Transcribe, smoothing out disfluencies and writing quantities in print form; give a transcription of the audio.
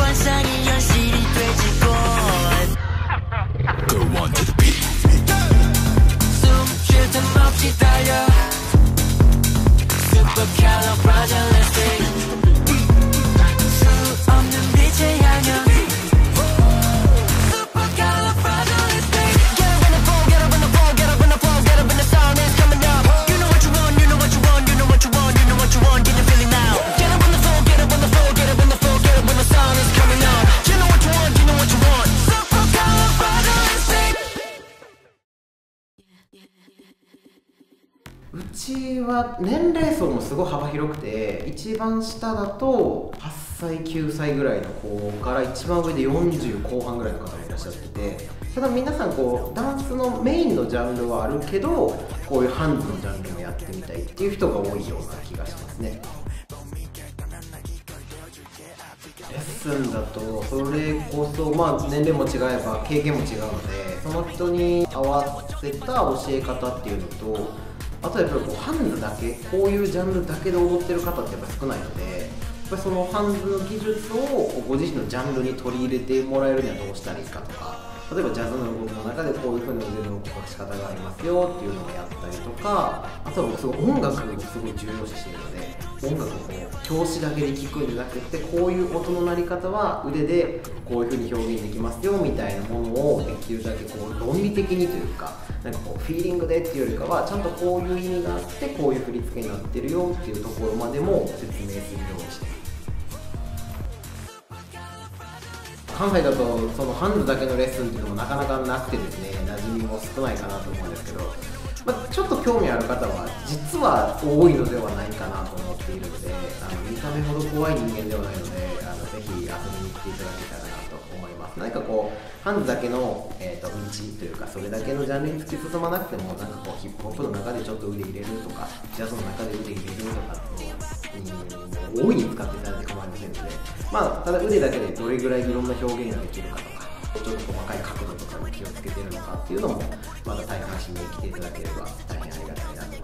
上用犀利对击过。Go on to the beat. Zoom 觉得冒起大热 Supercalifragilistic 수 없는 빛의 향연 Supercalifragilistic Get up in the floor, get up in the floor, get up in the floor, get up in the sound is coming up. You know what you want, you know what you want, you know what you want, you know what you want, can you feel it now? Get up on the floor, get up on the floor, get up on the floor, get up when the sound is coming up. You know what you want, you know what you want. Supercalifragilistic うちは年齢層もすごい幅広くて、一番下だと8歳9歳ぐらいの子から一番上で40後半ぐらいの方もいらっしゃってて、ただ皆さんこうダンスのメインのジャンルはあるけど、こういうハンズのジャンルもやってみたいっていう人が多いような気がしますね。レッスンだとそれこそ年齢も違えば経験も違うので、その人に合わせた教え方っていうのと、あとはやっぱりこうハンズだけ、こういうジャンルだけで踊ってる方ってやっぱ少ないので、やっぱりそのハンズの技術をご自身のジャンルに取り入れてもらえるにはどうしたらいいかとか、例えばジャズの動きの中でこういう風な腕の動かし方がありますよっていうのをやったりとか、あとは僕すごい音楽をすごい重要視しているので、音楽をこう教師だけで聴くんじゃなくて、こういう音の鳴り方は腕でこういう風に表現できますよみたいなものをできるだけこう論理的にというか、なんかこうフィーリングでっていうよりかはちゃんとこういう意味があってこういう振り付けになってるよっていうところまでも説明するようにしてます。関西だとそのハンズだけのレッスンっていうのもなかなかなくてですね、馴染みも少ないかなと思うんですけど、ちょっと興味ある方は実は多いのではないかなと思っているので、見た目ほど怖い人間ではないので、ぜひ遊びに来ていただけたらなと思います。何かこうハンズだけの、道というか、それだけのジャンルに突き進まなくても、なんかこうヒップホップの中でちょっと腕入れるとか、ジャズの中で腕入れるとかっていうのを大いに使っていただいて構いませんので、ただ腕だけでどれぐらいいろんな表現ができるかとか、ちょっと細かい角度とかに気をつけているのかっていうのもまた体感しに来ていただければ大変ありがたいなと